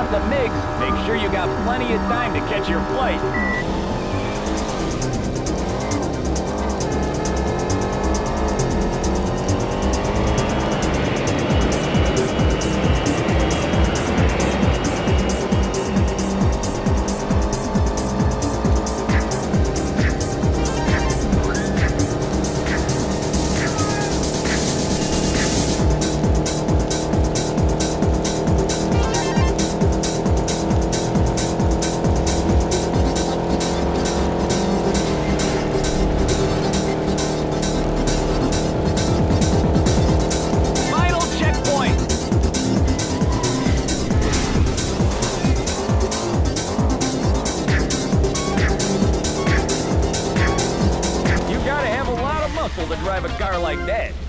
out the MiGs, make sure you got plenty of time to catch your flight. To drive a car like that.